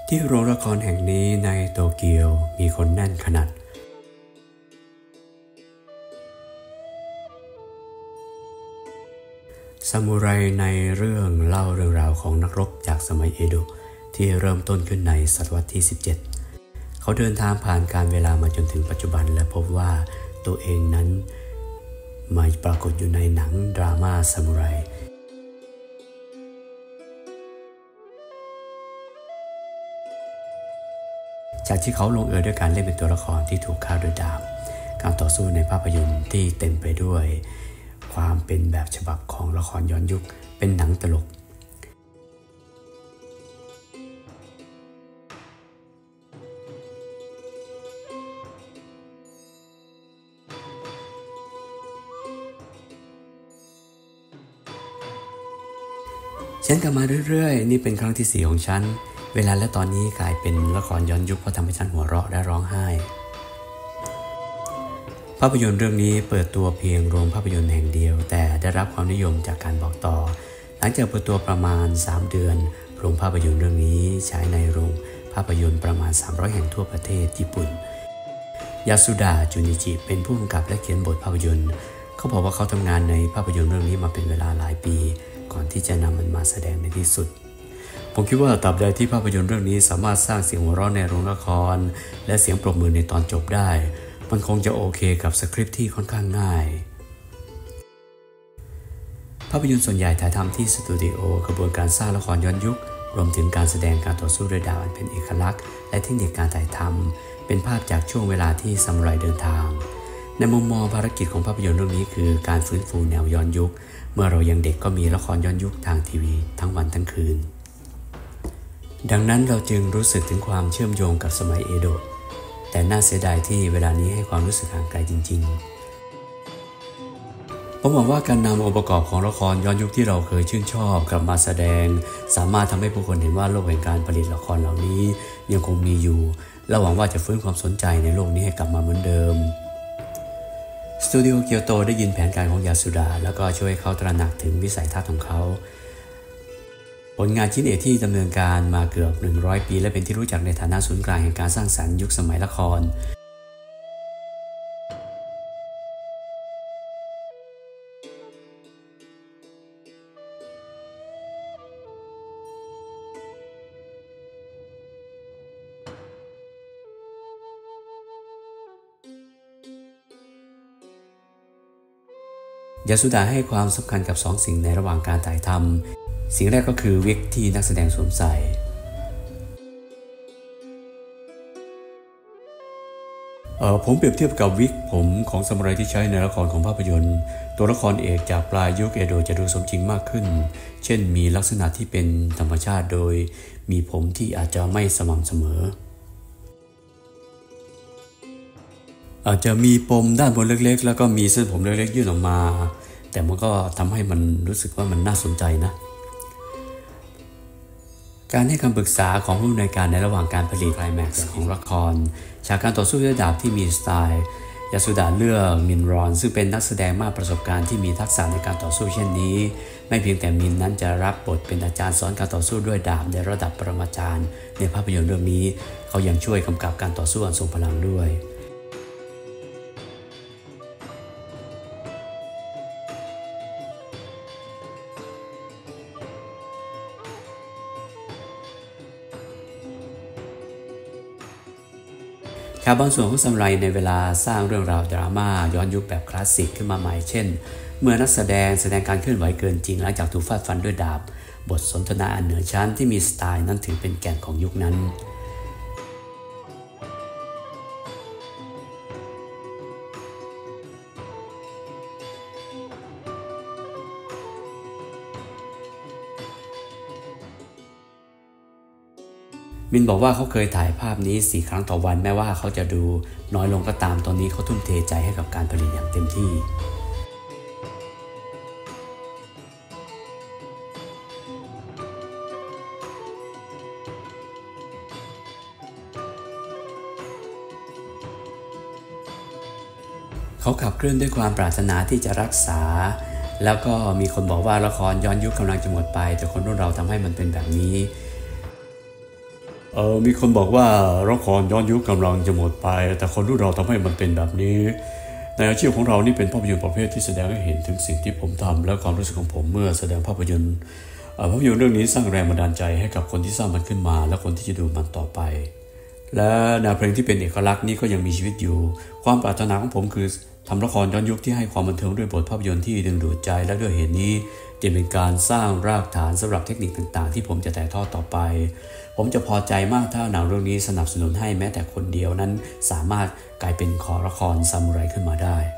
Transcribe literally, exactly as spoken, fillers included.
ที่โรงละครแห่งนี้ในโตเกียวมีคนแน่นขนาดซามูไรในเรื่องเล่าเรื่องราวของนักรบจากสมัยเอโดะที่เริ่มต้นขึ้นในศตวรรษที่สิบเจ็ดเขาเดินทางผ่านการเวลามาจนถึงปัจจุบันและพบว่าตัวเองนั้นมาปรากฏอยู่ในหนังดราม่าซามูไรจากที่เขาลงเอยด้วยการเล่นเป็นตัวละครที่ถูกฆ่าด้วยดาบการต่อสู้ในภาพยนตร์ที่เต็มไปด้วยความเป็นแบบฉบับของละครย้อนยุคเป็นหนังตลกฉันกลับมาเรื่อยๆนี่เป็นครั้งที่สี่ของฉันเวลาและตอนนี้กลายเป็นละครย้อนยุคเพราะทำให้ฉันหัวเราะและร้องไห้ภาพยนตร์เรื่องนี้เปิดตัวเพียงโรงภาพยนตร์แห่งเดียวแต่ได้รับความนิยมจากการบอกต่อหลังจากเปิดตัวประมาณสามเดือนโรงภาพยนตร์เรื่องนี้ฉายในโรงภาพยนตร์ประมาณสามร้อยแห่งทั่วประเทศญี่ปุ่นยาสุดะจุนิจิเป็นผู้กำกับและเขียนบทภาพยนตร์เขาบอกว่าเขาทำงานในภาพยนตร์เรื่องนี้มาเป็นเวลาหลายปีก่อนที่จะนำมันมาแสดงในที่สุดผมคิดว่าตราบใดที่ภาพยนตร์เรื่องนี้สามารถสร้างเสียงหัวเราะในโรงละครและเสียงปรบมือในตอนจบได้มันคงจะโอเคกับสคริปต์ที่ค่อนข้างง่ายภาพยนตร์ส่วนใหญ่ถ่ายทำที่สตูดิโอกระบวนการสร้างละครย้อนยุครวมถึงการแสดงการต่อสู้ด้วยดาบอันเป็นเอกลักษณ์และเทคนิคการถ่ายทำเป็นภาพจากช่วงเวลาที่ซามูไรเดินทางในมุมมองภารกิจของภาพยนตร์เรื่องนี้คือการฟื้นฟูแนวย้อนยุคเมื่อเรายังเด็กก็มีละครย้อนยุคทางทีวีทั้งวันทั้งคืนดังนั้นเราจึงรู้สึกถึงความเชื่อมโยงกับสมัยเอโดะแต่น่าเสียดายที่เวลานี้ให้ความรู้สึกห่างไกลจริงๆผมหวังว่าการนำองค์ประกอบของละครย้อนยุคที่เราเคยชื่นชอบกลับมาแสดงสามารถทำให้ผู้คนเห็นว่าโลกแห่งการผลิตละครเหล่านี้ยังคงมีอยู่และหวังว่าจะฟื้นความสนใจในโลกนี้ให้กลับมาเหมือนเดิมสตูดิโอเกียวโตได้ยินแผนการของยาสุดะแล้วก็ช่วยเขาตระหนักถึงวิสัยทัศน์ของเขาผลงานชิ้นเอกที่ดำเนินการมาเกือบหนึ่งร้อยปีและเป็นที่รู้จักในฐานะศูนย์กลางแห่งการสร้างสรรค์ยุคสมัยละครยาสุดะให้ความสำคัญกับสองสิ่งในระหว่างการถ่ายทำสิ่งแรกก็คือวิกที่นักแสดงสวมใส่เออผมเปรียบเทียบกับวิกผมของซามูไรที่ใช้ในละครของภาพยนตร์ตัวละครเอกจากปลายยุคเอโดะจะดูสมจริงมากขึ้นเช่นมีลักษณะที่เป็นธรรมชาติโดยมีผมที่อาจจะไม่สม่ำเสมออาจจะมีปมด้านบนเล็กๆแล้วก็มีเส้นผมเล็กๆยื่นออกมาแต่มันก็ทำให้มันรู้สึกว่ามันน่าสนใจนะการให้คำปรึกษาของผู้อำนวยการในระหว่างการผลิตไคลแม็กซ์ของละครฉากการต่อสู้ด้วยดาบที่มีสไตล์ยาสุดะเลือกมินรอนซึ่งเป็นนักแสดงมากประสบการณ์ที่มีทักษะในการต่อสู้เช่นนี้ไม่เพียงแต่มินนั้นจะรับบทเป็นอาจารย์สอนการต่อสู้ด้วยดาบในระดับปรมาจารย์ในภาพยนตร์เรื่องนี้เขายังช่วยกำกับการต่อสู้อันทรงพลังด้วยฉากบางส่วนของซามูไรในเวลาสร้างเรื่องราวดราม่าย้อนยุคแบบคลาสสิกขึ้นมาใหม่เช่นเมื่อนักแสดงแสดงการเคลื่อนไหวเกินจริงหลังจากถูกฟาดฟันด้วยดาบบทสนทนาอันเหนือชั้นที่มีสไตล์นั้นถือเป็นแก่นของยุคนั้นมินบอกว่าเขาเคยถ่ายภาพนี้สี่ครั้งต่อวันแม้ว่าเขาจะดูน้อยลงก็ตามตอนนี้เขาทุ่มเทใจให้กับการผลิตอย่างเต็มที่เขาขับเคลื่อนด้วยความปรารถนาที่จะรักษาแล้วก็มีคนบอกว่าละครย้อนยุคกำลังจะหมดไปแต่คนรุ่นเราทำให้มันเป็นแบบนี้ เเออมีคนบอกว่าละครย้อนยุคกำลังจะหมดไปแต่คนรุ่นเราทำให้มันเป็นแบบนี้ในอาชีพของเรานี่เป็นภาพยนตร์ประเภทที่แสดงให้เห็นถึงสิ่งที่ผมทำและความรู้สึกของผมเมื่อแสดงภาพยนตร์ภาพยนตร์เรื่องนี้สร้างแรงบันดาลใจให้กับคนที่สร้างมันขึ้นมาและคนที่จะดูมันต่อไปและแนวเพลงที่เป็นเอกลักษณ์นี้ก็ยังมีชีวิตอยู่ความปรารถนาของผมคือทำละครย้อนยุคที่ให้ความบันเทิงด้วยบทภาพยนตร์ที่ดึงดูดใจและด้วยเหตุนี้จะเป็นการสร้างรากฐานสำหรับเทคนิคต่างๆที่ผมจะถ่ายทอดต่อไปผมจะพอใจมากถ้าหนังเรื่องนี้สนับสนุนให้แม้แต่คนเดียวนั้นสามารถกลายเป็นคอละครซามูไรขึ้นมาได้